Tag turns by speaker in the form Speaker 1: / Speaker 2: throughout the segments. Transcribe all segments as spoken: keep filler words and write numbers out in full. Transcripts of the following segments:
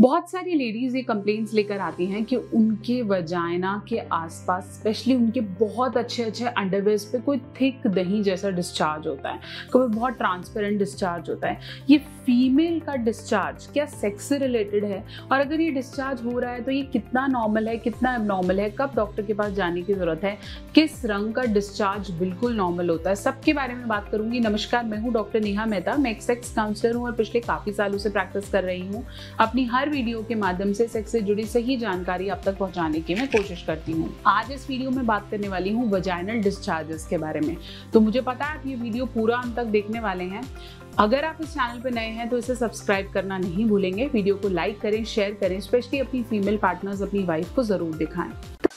Speaker 1: बहुत सारी लेडीज ये कंप्लेंट्स लेकर आती हैं कि उनके वजाइना के आसपास स्पेशली उनके बहुत अच्छे अच्छे अंडरवेयर्स पे कोई थिक दही जैसा डिस्चार्ज होता है, कभी बहुत ट्रांसपेरेंट डिस्चार्ज होता है। ये फीमेल का डिस्चार्ज क्या सेक्स से रिलेटेड है, और अगर ये डिस्चार्ज हो रहा है तो ये कितना नॉर्मल है, कितना एबनॉर्मल है, कब डॉक्टर के पास जाने की जरूरत है, किस रंग का डिस्चार्ज बिल्कुल नॉर्मल होता है, सबके बारे में बात करूंगी। नमस्कार, मैं हूँ डॉक्टर नेहा मेहता। मैं एक सेक्स काउंसलर हूँ और पिछले काफी सालों से प्रैक्टिस कर रही हूँ। अपनी हर वीडियो के माध्यम से सेक्स से जुड़ी सही जानकारी आप तक पहुंचाने की मैं कोशिश करती हूँ। आज इस वीडियो में बात करने वाली हूँ वजाइनल डिस्चार्जेस के बारे में। तो मुझे पता है आप ये वीडियो पूरा अंत तक देखने वाले हैं। अगर आप इस चैनल पर नए हैं तो इसे सब्सक्राइब करना नहीं भूलेंगे। वीडियो को लाइक करें, शेयर करें, स्पेशली अपनी फीमेल पार्टनर्स, अपनी वाइफ को जरूर दिखाएं।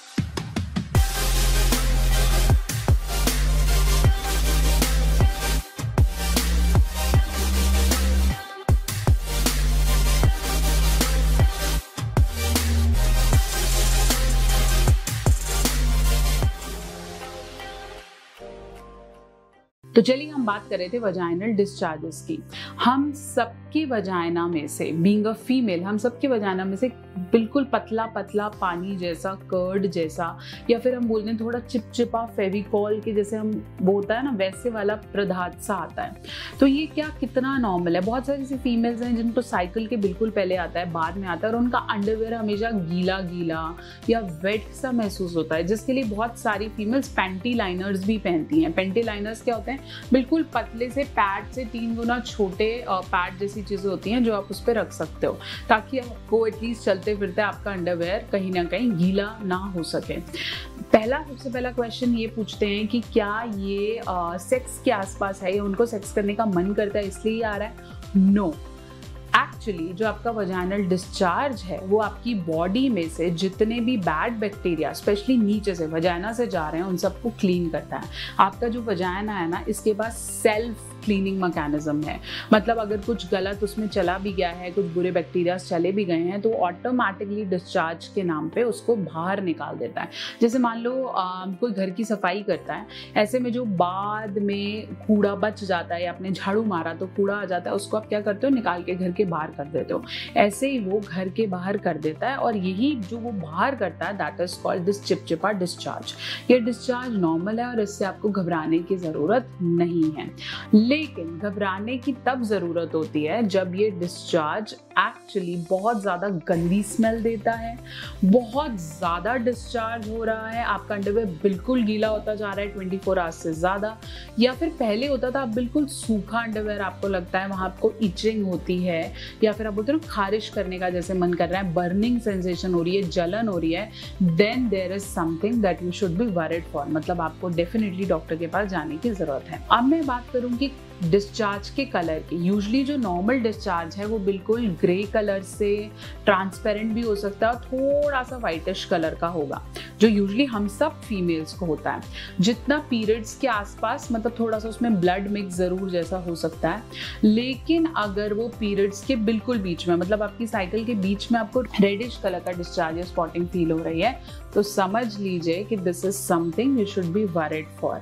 Speaker 1: तो चलिए हम बात कर रहे थे वजाइनल डिस्चार्जेस की। हम सबके वजाइना में से, बीइंग अ फीमेल, हम सबके वजाइना में से बिल्कुल पतला पतला पानी जैसा, कर्ड जैसा, या फिर हम बोलते हैं थोड़ा चिपचिपा फेविकॉल के जैसे हम वो होता है ना, वैसे वाला पदार्थ सा आता है। तो ये क्या कितना नॉर्मल है? बहुत सारी ऐसी फीमेल्स हैं जिनको साइकिल के बिल्कुल पहले आता है, बाद में आता है, और उनका अंडरवेयर हमेशा गीला गीला या वेट सा महसूस होता है, जिसके लिए बहुत सारी फीमेल्स पैंटी लाइनर्स भी पहनती हैं। पैंटी लाइनर्स क्या होते हैं? बिल्कुल पतले से पैड से तीन गुना छोटे पैड जैसी चीजें होती हैं जो आप उस पर रख सकते हो, ताकि आपको एटलीस्ट चलते फिरते आपका अंडरवेयर कहीं ना कहीं गीला ना हो सके। पहला सबसे पहला क्वेश्चन ये पूछते हैं कि क्या ये आ, सेक्स के आसपास है या उनको सेक्स करने का मन करता है इसलिए आ रहा है? नो, एक्चुअली जो आपका वजाइनल डिस्चार्ज है वो आपकी बॉडी में से जितने भी बैड बैक्टीरिया स्पेशली नीचे से वजाइना से जा रहे हैं उन सबको क्लीन करता है। आपका जो वजाइना है ना, इसके पास सेल्फ क्लीनिंग मैकेनिज्म है। मतलब अगर कुछ गलत उसमें चला भी गया है, कुछ बुरे बैक्टीरिया चले भी गए हैं, तो ऑटोमेटिकली डिस्चार्ज के नाम पे उसको बाहर निकाल देता है। जैसे मान लो आ, कोई घर की सफाई करता है, ऐसे में जो बाद में कूड़ा बच जाता है या आपने झाड़ू मारा तो कूड़ा आ जाता है, उसको आप क्या करते हो? निकाल के घर के बाहर कर देते हो। ऐसे ही वो घर के बाहर कर देता है, और यही जो वो बाहर करता है दैट इज कॉल्ड दिस चिपचिपा डिस्चार्ज। ये डिस्चार्ज नॉर्मल है और इससे आपको घबराने की जरूरत नहीं है। लेकिन घबराने की तब जरूरत होती है जब ये डिस्चार्ज एक्चुअली बहुत ज्यादा गंदी स्मेल देता है, बहुत ज्यादा डिस्चार्ज हो रहा है, आपका अंडरवेयर बिल्कुल गीला होता जा रहा है ट्वेंटी फोर आवर्स से ज्यादा, या फिर पहले होता था आप बिल्कुल सूखा अंडरवेयर आपको लगता है, वहां आपको इचिंग होती है, या फिर आप बोलते हो खारिश करने का जैसे मन कर रहा है, बर्निंग सेंसेशन हो रही है, जलन हो रही है, then there is something that you should be worried for. मतलब आपको डेफिनेटली डॉक्टर के पास जाने की जरूरत है। अब मैं बात करूंगी डिस्चार्ज के कलर की। यूजली जो नॉर्मल डिस्चार्ज है वो बिल्कुल ग्रे कलर से ट्रांसपेरेंट भी हो सकता है और थोड़ा सा वाइटिश कलर का होगा, जो यूजली हम सब फीमेल्स को होता है। जितना पीरियड्स के आसपास, मतलब थोड़ा सा उसमें ब्लड मिक्स जरूर जैसा हो सकता है। लेकिन अगर वो पीरियड्स के बिल्कुल बीच में, मतलब आपकी साइकिल के बीच में आपको रेडिश कलर का डिस्चार्ज या स्पॉटिंग फील हो रही है, तो समझ लीजिए कि this is something you should be worried for.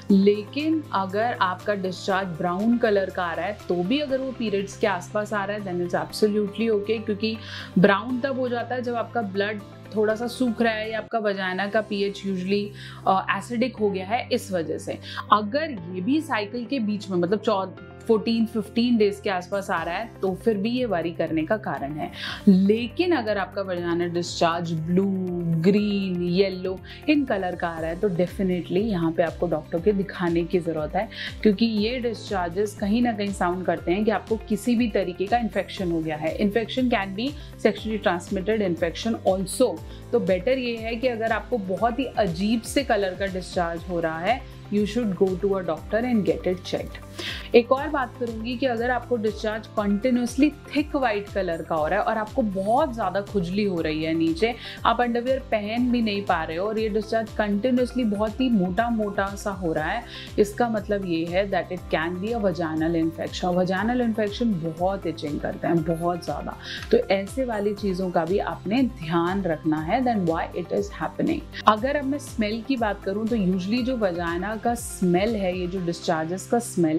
Speaker 1: लेकिन अगर आपका डिस्चार्ज ब्राउन कलर का आ रहा है तो भी अगर वो पीरियड्स के आसपास आ रहा है देन इट्स एब्सोल्युटली ओके, क्योंकि ब्राउन तब हो जाता है जब आपका ब्लड थोड़ा सा सूख रहा है या आपका वजाइना का पीएच यूजुअली एसिडिक हो गया है इस वजह से। अगर ये भी साइकिल के बीच में, मतलब चौदह फोर्टीन फिफ्टीन डेज के आसपास आ रहा है, तो फिर भी ये वरी करने का कारण है। लेकिन अगर आपका vaginal discharge blue, green, yellow in colour का आ रहा है तो डेफिनेटली यहाँ पे आपको डॉक्टर के दिखाने की जरूरत है, क्योंकि ये डिस्चार्जेस कहीं ना कहीं साउंड करते हैं कि आपको किसी भी तरीके का इन्फेक्शन हो गया है। Infection can be sexually transmitted infection also. तो बेटर ये है कि अगर आपको बहुत ही अजीब से कलर का डिस्चार्ज हो रहा है, you should go to a doctor and get it checked. एक और बात करूंगी कि अगर आपको discharge continuously thick white colour का हो रहा है और आपको बहुत ज्यादा खुजली हो रही है नीचे, आप अंडरवियर पहन भी नहीं पा रहे हो और ये डिस्चार्ज कंटिन्यूसली बहुत ही मोटा मोटा सा हो रहा है, इसका मतलब ये है that it can be a vaginal infection. Vaginal infection बहुत इचिंग करते हैं, बहुत ज्यादा। तो ऐसे वाली चीजों का भी आपने ध्यान रखना है, then why it is happening. अगर अब मैं स्मेल की बात करूं तो यूजुअली जो वजाइना का स्मेल है, ये जो डिस्चार्जेस का स्मेल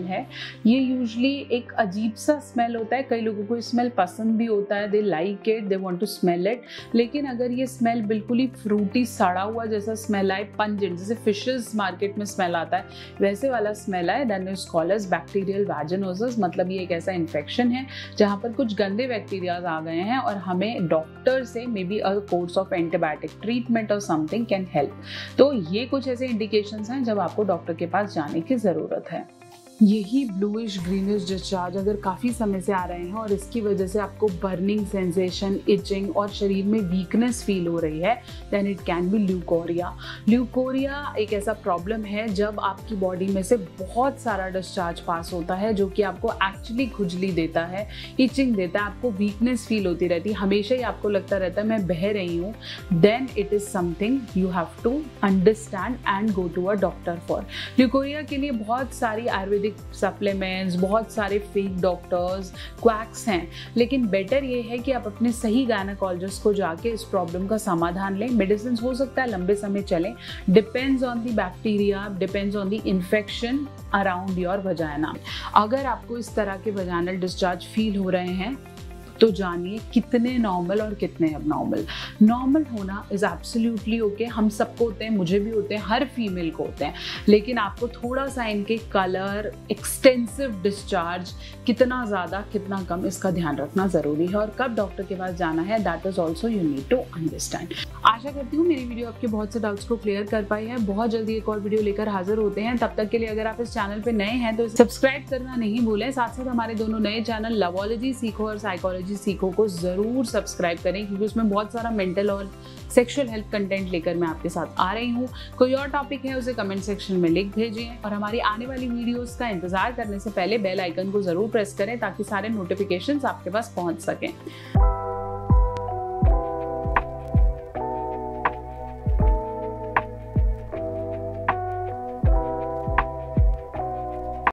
Speaker 1: है, ये यूजली एक अजीब सा स्मेल होता है। कई लोगों को स्मेल पसंद भी होता है, they like it, they want to smell it. लेकिन अगर ये स्मेल बिल्कुल ही फ्रूटी सड़ा हुआ जैसा स्मेल आए, पंजेंट, जैसे फिशेस मार्केट में स्मेल आता है वैसे वाला स्मेल आए, then it's called as bacterial vaginosis. मतलब ये एक ऐसा इन्फेक्शन है जहाँ पर कुछ गंदे बैक्टीरियाज आ गए हैं और हमें डॉक्टर से may be a course of antibiotic treatment और समथिंग कैन हेल्प। तो ये कुछ ऐसे इंडिकेशंस हैं जब आपको डॉक्टर के पास जाने की ज़रूरत है। यही ब्लूइश ग्रीनिश डिस्चार्ज अगर काफ़ी समय से आ रहे हैं और इसकी वजह से आपको बर्निंग सेंसेशन, इचिंग और शरीर में वीकनेस फील हो रही है, then it can be leucorrhoea. Leucorrhoea एक ऐसा प्रॉब्लम है जब आपकी बॉडी में से बहुत सारा डिस्चार्ज पास होता है जो कि आपको एक्चुअली खुजली देता है, इचिंग देता है, आपको वीकनेस फील होती रहती है, हमेशा ही आपको लगता रहता है मैं बह रही हूँ। Then it is something you have to understand and go to a doctor for. Leucorrhoea के लिए बहुत सारी आयुर्वेदिक सप्लीमेंट्स, बहुत सारे फेक डॉक्टर्स, क्वैक्स हैं, लेकिन बेटर ये है कि आप अपने सही गायनेकोलॉजिस्ट को जाके इस प्रॉब्लम का समाधान लें। मेडिसिन हो सकता है लंबे समय चलें, depends on the bacteria, depends on the infection around your vagina. अगर आपको इस तरह के वजाइनल डिस्चार्ज फील हो रहे हैं तो जानिए कितने नॉर्मल और कितने अबनॉर्मल। नॉर्मल होना इज़ एब्सोल्युटली ओके, हम सबको होते हैं, मुझे भी होते हैं, हर फीमेल को होते हैं, लेकिन आपको थोड़ा सा इनके कलर, एक्सटेंसिव डिस्चार्ज, कितना ज़्यादा कितना कम, इसका ध्यान रखना ज़रूरी है। और कब डॉक्टर के पास जाना है, that is also you need to understand. आशा करती हूँ मेरी वीडियो आपके बहुत से डाउट्स को क्लियर कर पाई है। बहुत जल्दी एक और वीडियो लेकर हाजिर होते हैं, तब तक के लिए अगर आप इस चैनल पर नए हैं तो सब्सक्राइब करना नहीं भूलें। साथ साथ हमारे दोनों नए चैनल लवोलॉजी सीखो और साइकोलॉजी सीखो को जरूर सब्सक्राइब करें, क्योंकि उसमें बहुत सारा मेंटल और सेक्सुअल हेल्थ कंटेंट लेकर मैं आपके साथ आ रही हूँ। कोई और टॉपिक है उसे कमेंट सेक्शन में लिख भेजिए और हमारी आने वाली वीडियोस का इंतजार करने से पहले बेल आइकन को जरूर प्रेस करें ताकि सारे नोटिफिकेशंस आपके पास पहुंच सकें।